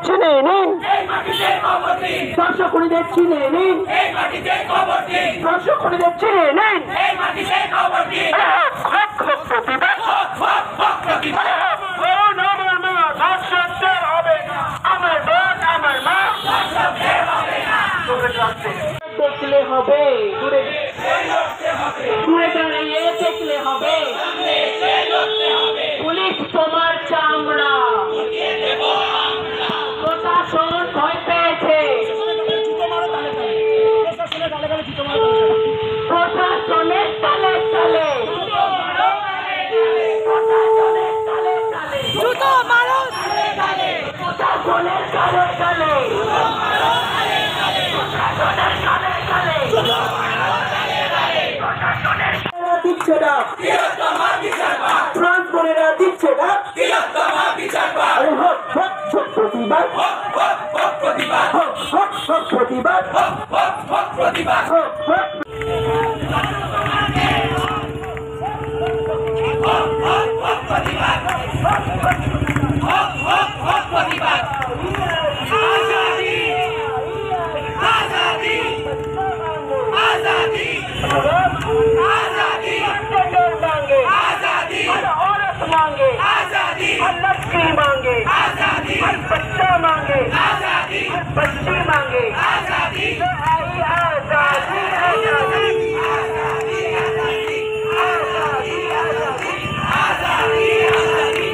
চিনে নিন, দর্শকদের চিনে নিন, দর্শকদের চিনে নিন। দেখলে হবে, দূরে দাঁড়িয়ে দেখলে হবে, পুলিশ তোমার চামড়া, প্রশাসন ভয় পেয়েছে, প্রশাসনের তালে তালে, প্রশাসনের তালে তালে, জুতো মারো তালে তালে, প্রশাসনের তালে তালে, প্রশাসনের তালে তালে, দিচ্ছে না প্রাণপণেরা দিচ্ছে না। আরে হোক হোক হোক প্রতিবাদ, প্রতিবাদ হোক হোক হোক প্রতিবাদ, প্রতিবাদ হোক হোক। मांगे आजादी, लड़की मांगे आजादी, बच्चा मांगे आजादी, बच्ची मांगे आजादी, आजादी आजादी आजादी आजादी आजादी आजादी आजादी आजादी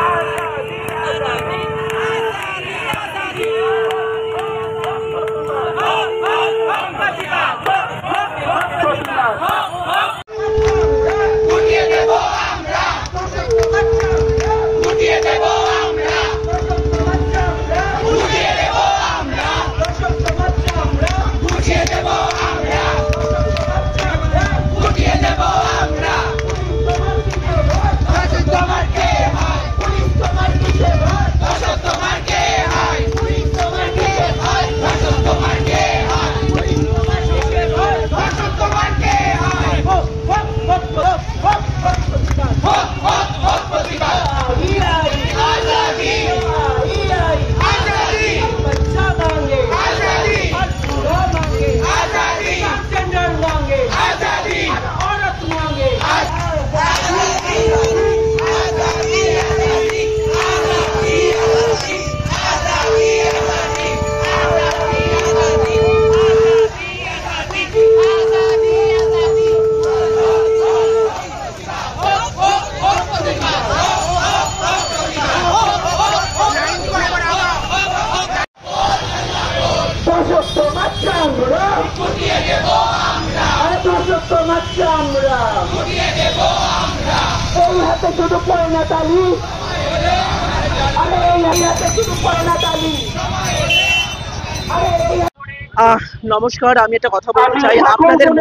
শুধু পয়না তালি, আরে এই হাতে শুধু পয়না তালি। নমস্কার, আমি একটা কথা বলতে চাই। আপনাদের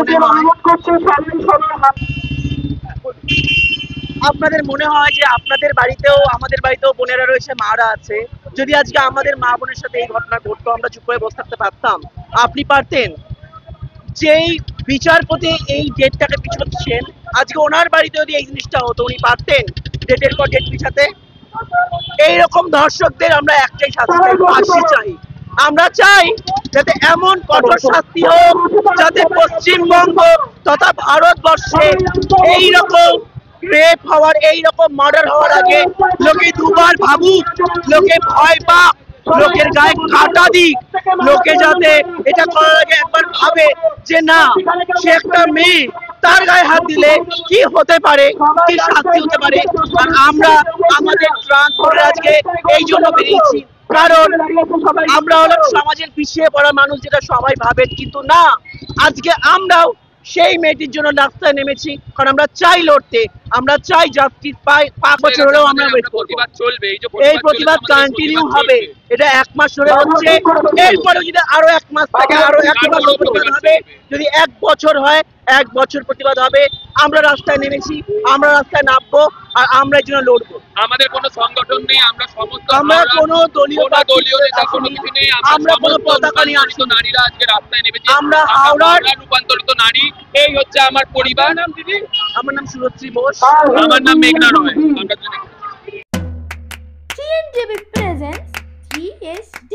মনে হয় যে আপনাদের বাড়িতেও আমাদের বাড়িতেও বোনেরা রয়েছে, মারা আছে। যদি আজকে আমাদের মা বোনের সাথে এই ঘটনা ঘটতো, আমরা চুপ করে বসে থাকতে পারতাম? আপনি পারতেন? যেই বিচারপতি এই ডেটটাকে পিছাচ্ছেন, আজকে ওনার বাড়িতে যদি এই জিনিসটা হতো, উনি পারতেন ডেটের পর ডেট পিছাতে? এইরকম দর্শকদের আমরা একটাই শাস্তি চাই। আমরা চাই যাতে এমন কঠোর শাস্তি হোক যাতে পশ্চিমবঙ্গ তথা ভারতবর্ষে এইরকম রেপ হওয়ার, এইরকম মার্ডার হওয়ার আগে লোকে দুবার ভাবুক, লোকে ভয় পাক, লোকের গায়ে কাঁটা দিক, লোকে যাতে এটা করার আগে একবার ভাবে যে না, সে একটা মেয়ে, তার গায়ে হাত দিলে কি হতে পারে, কি শাস্তি হতে পারে। আর আমরা আমাদের ট্রান্স করে আজকে এই জন্য বেরিয়েছি, কারণ আমরা হলাম সমাজের পিছিয়ে পড়া মানুষ, যেটা সবাই ভাবেন, কিন্তু না, আজকে আমরাও সেই মেয়েটির জন্য রাস্তায় নেমেছি, কারণ আমরা চাই লড়তে, আমরা চাই জাস্টিস পাই। 5 বছর হলেও আমরা এই প্রতিবাদ কন্টিনিউ হবে। এটা 1 মাস ধরে হচ্ছে, এরপরে যদি আরো 1 মাস থেকে আরো 1 মাস প্রতিবাদ হবে, যদি 1 বছর হয় 1 বছর প্রতিবাদ হবে। আমরা রাস্তায় নেমেছি, আমরা রাস্তায় নামবো, আর আমরা এই জন্য লড়বো। আমাদের কোনো সংগঠন নেই, আমরা কোনো দলীয় নেতা কোনো কিছু নেই, আমরা কোনো পতাকা নিয়ে আসি। নারীরা আজকে রাস্তায় নেমেছি, আমরা হাওড়ার রূপান্তরিত নারী। এই হচ্ছে আমার পরিবার। নাম দিদি? আমার নাম সুরশ্রী বোস। আমার নাম মেঘনা Roy. TNTV presents 3S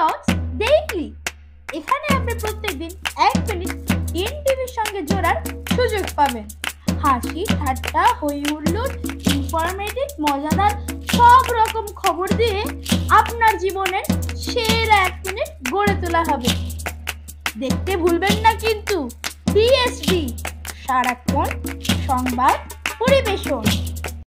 news daily. এখানে আপনি প্রত্যেকদিন 1 মিনিট এনটিভির সঙ্গে জোড়ার সুযোগ পাবেন। হাসি, ঠাট্টা, হই হুল্লোড়, ইনফরমেটিভ, মজাদার সব রকম খবর দিয়ে আপনার জীবনের সেরা 1 মিনিট গড়ে তোলা হবে। দেখতে ভুলবেন না কিন্তু ডিএসডি, সারাক্ষণ সংবাদ পরিবেশন।